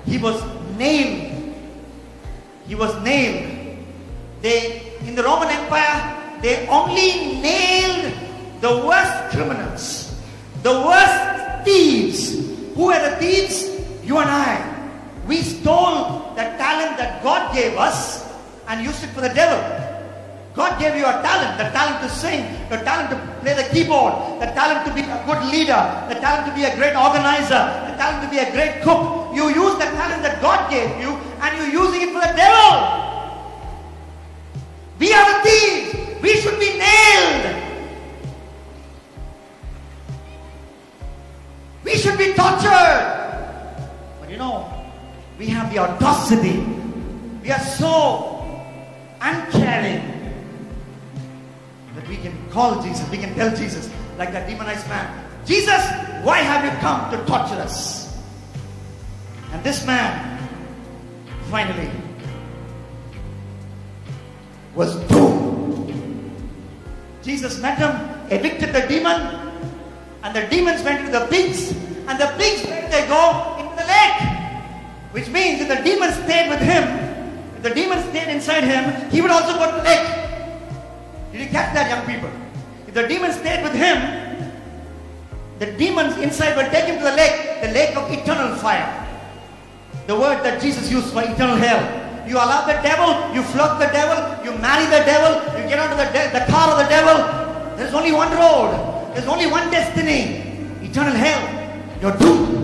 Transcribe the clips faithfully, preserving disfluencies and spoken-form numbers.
He was nailed. He was nailed. They, in the Roman Empire, they only nailed the worst criminals, the worst thieves. Who were the thieves? You and I. We stole the talent that God gave us and used it for the devil. God gave you a talent, the talent to sing, the talent to play the keyboard, the talent to be a good leader, the talent to be a great organizer, the talent to be a great cook. You use the talent that God gave you and you're using it for the devil. We are the thieves. We should be nailed. We should be tortured. But you know, we have the audacity. We are so uncaring that we can call Jesus, we can tell Jesus, like that demonized man, Jesus, why have you come to torture us? And this man finally was doomed. Jesus met him, evicted the demon, and the demons went to the pigs, and the pigs, where they go? Into the lake. Which means if the demon stayed with him, if the demon stayed inside him, he would also go to the lake. Did you catch that, young people? If the demon stayed with him, the demons inside will take him to the lake, the lake of eternal fire. The word that Jesus used for eternal hell. You allow the devil, you flirt the devil, you marry the devil, you get onto the, the car of the devil. There's only one road. There's only one destiny. Eternal hell. You're doomed.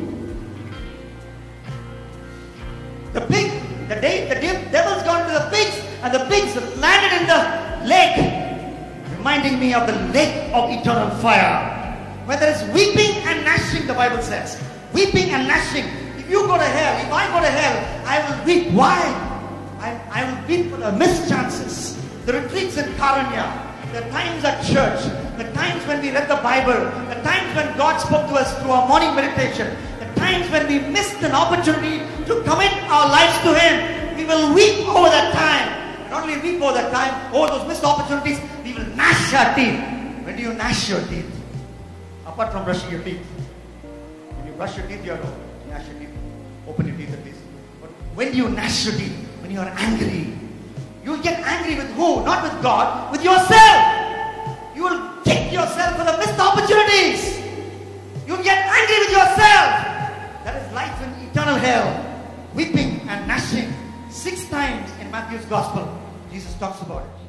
The pig, the, day, the devil's gone to the pigs, and the pigs landed in the lake, reminding me of the lake of eternal fire, where there is weeping and gnashing, the Bible says. Weeping and gnashing. If you go to hell, if I go to hell, I will weep. Why? I, I will weep for the missed chances. The retreats in Karunya, the times at church, the times when we read the Bible, the times when God spoke to us through our morning meditation, the times when we missed an opportunity to commit our lives to Him. We will weep over that time. Not only weep over that time, over those missed opportunities, we will gnash our teeth. When do you gnash your teeth? Apart from brushing your teeth. When you brush your teeth, you have to gnash your teeth. Open your teeth at least. But when do you gnash your teeth? When you are angry. You will get angry with who? Not with God, with yourself. You will kick yourself for the missed opportunities. You will get angry with yourself. That is life in eternal hell. Weeping and gnashing. Six times in Matthew's Gospel, Jesus talks about it.